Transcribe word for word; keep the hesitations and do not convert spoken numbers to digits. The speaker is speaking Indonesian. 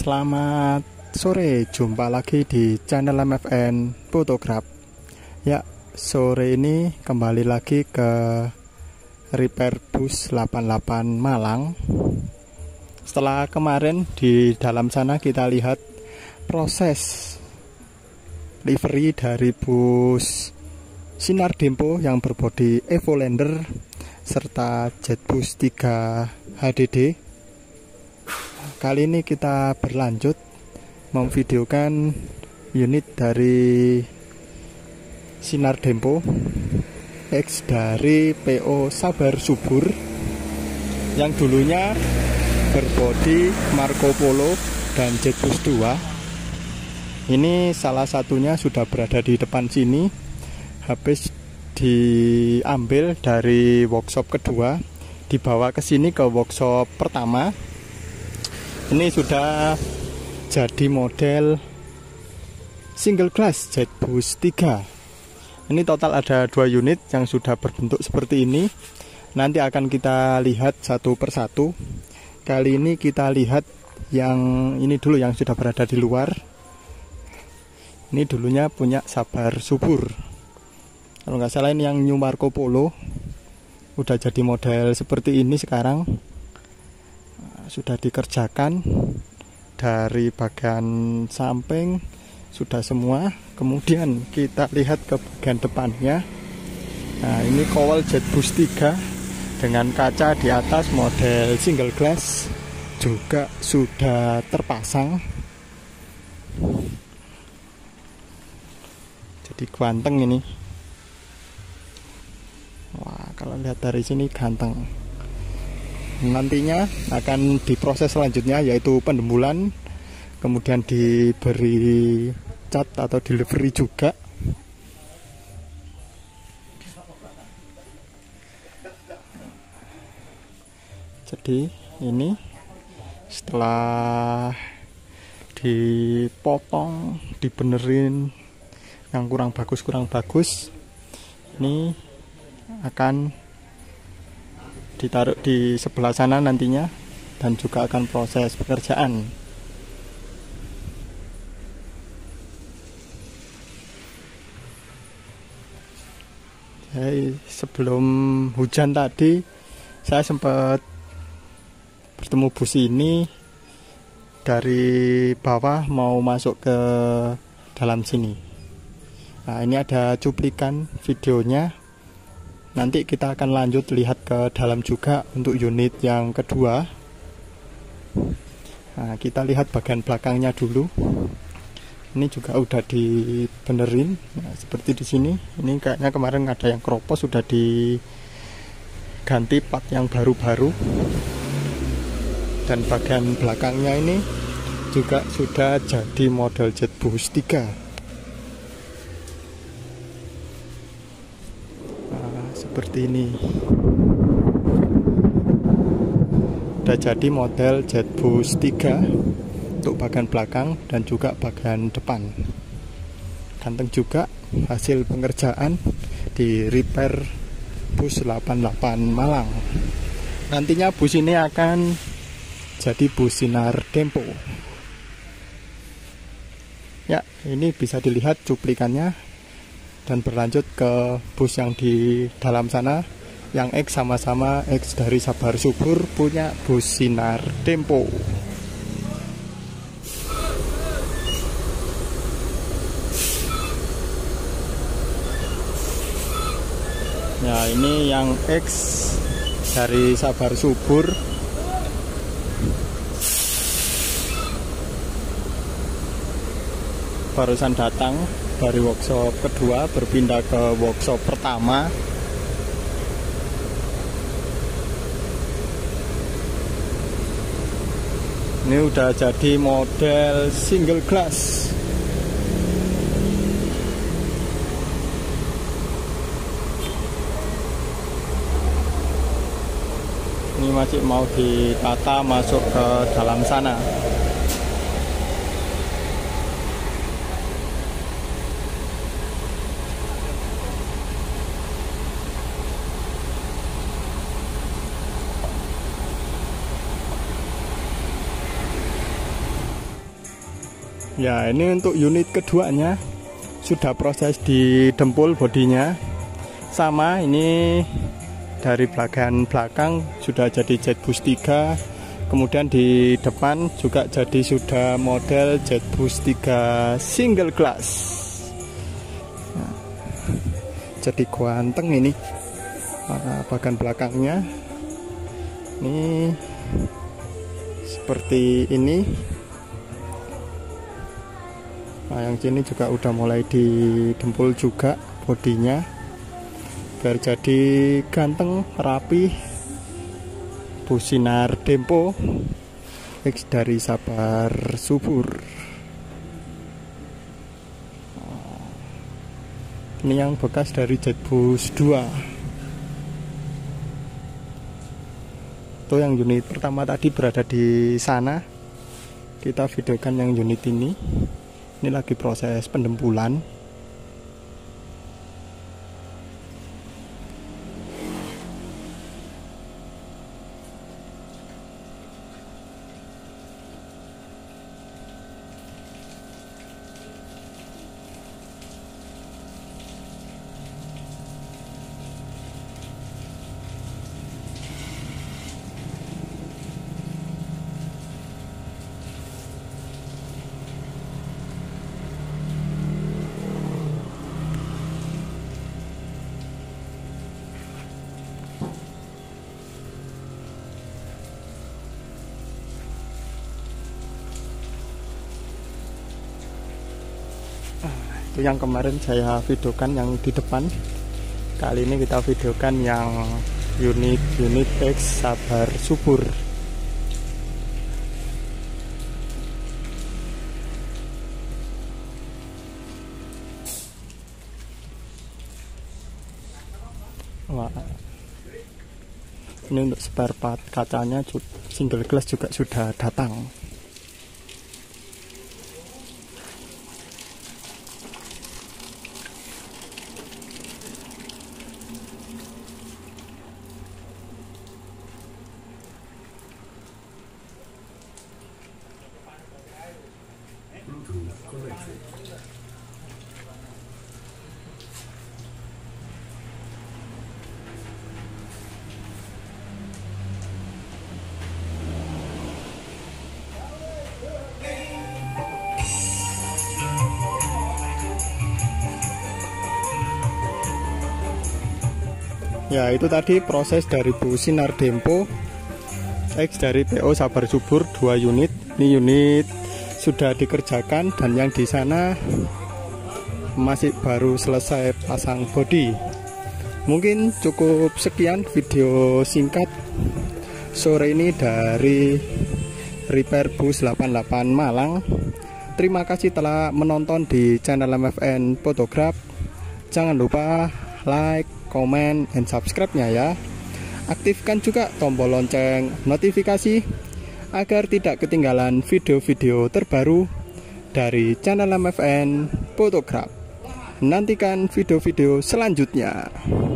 Selamat sore, jumpa lagi di channel M F N Photograph. Ya, sore ini kembali lagi ke repair bus delapan puluh delapan Malang. Setelah kemarin di dalam sana kita lihat proses livery dari bus Sinar Dempo yang berbodi Evolander serta Jetbus tiga H D D. Kali ini kita berlanjut memvideokan unit dari Sinar Dempo X dari P O Sabar Subur yang dulunya berbodi Marco Polo dan Jetbus dua. Ini salah satunya sudah berada di depan sini, habis diambil dari workshop kedua, dibawa ke sini ke workshop pertama. Ini sudah jadi model single glass Jetbus tiga. Ini total ada dua unit yang sudah berbentuk seperti ini. Nanti akan kita lihat satu persatu. Kali ini kita lihat yang ini dulu, yang sudah berada di luar. Ini dulunya punya Sabar Subur. Kalau nggak salah ini yang New Marco Polo. Udah jadi model seperti ini sekarang. Sudah dikerjakan dari bagian samping sudah semua. Kemudian kita lihat ke bagian depannya. Nah, ini kowal Jetbus tiga dengan kaca di atas model single glass juga sudah terpasang. Jadi ganteng ini. Wah, kalau lihat dari sini ganteng. Nantinya akan diproses selanjutnya yaitu pendembulan, kemudian diberi cat atau delivery juga. Jadi ini setelah dipotong, dibenerin yang kurang bagus kurang bagus, ini akan ditaruh di sebelah sana nantinya dan juga akan proses pekerjaan. Jadi sebelum hujan tadi saya sempat bertemu bus ini dari bawah mau masuk ke dalam sini. Nah, ini ada cuplikan videonya. Nanti kita akan lanjut lihat ke dalam juga untuk unit yang kedua. Nah, kita lihat bagian belakangnya dulu. Ini juga udah dibenerin. Nah, seperti di sini. Ini kayaknya kemarin ada yang keropos, sudah diganti part yang baru-baru. Dan bagian belakangnya ini juga sudah jadi model Jetbus tiga. Seperti ini. Udah jadi model Jetbus tiga untuk bagian belakang dan juga bagian depan. Ganteng juga hasil pengerjaan di repair bus delapan puluh delapan Malang. Nantinya bus ini akan jadi bus Sinar Dempo. Ya, ini bisa dilihat cuplikannya. Dan berlanjut ke bus yang di dalam sana, yang X sama-sama X dari Sabar Subur punya bus Sinar Dempo. Ya, ini yang X dari Sabar Subur. Barusan datang dari workshop kedua berpindah ke workshop pertama. Ini udah jadi model single glass. Ini masih mau ditata masuk ke dalam sana. Ya, ini untuk unit keduanya sudah proses di dempul bodinya. Sama, ini dari bagian belakang sudah jadi Jetbus tiga. Kemudian di depan juga jadi sudah model Jetbus tiga single glass. Nah, jadi ganteng ini bagian belakangnya. Ini seperti ini. Nah, yang sini juga udah mulai didempul juga bodinya biar jadi ganteng, rapi. Bus Sinar Dempo X dari Sabar Subur. Ini yang bekas dari Jetbus dua. Itu yang unit pertama tadi berada di sana. Kita videokan yang unit ini. Ini lagi proses pendempulan. Itu yang kemarin saya videokan yang di depan. Kali ini kita videokan yang unit-unit X Sabar Subur. Wah. Ini untuk spare part kacanya single glass juga sudah datang. Ya, itu tadi proses dari Bus Sinar Dempo X dari P O Sabar Subur dua unit. Ini unit sudah dikerjakan dan yang di sana masih baru selesai pasang bodi. Mungkin cukup sekian video singkat sore ini dari Repair Bus delapan delapan Malang. Terima kasih telah menonton di channel M F N Photograph. Jangan lupa like, komen, dan subscribe-nya ya. Aktifkan juga tombol lonceng notifikasi agar tidak ketinggalan video-video terbaru dari channel M F N Photograph. Nantikan video-video selanjutnya.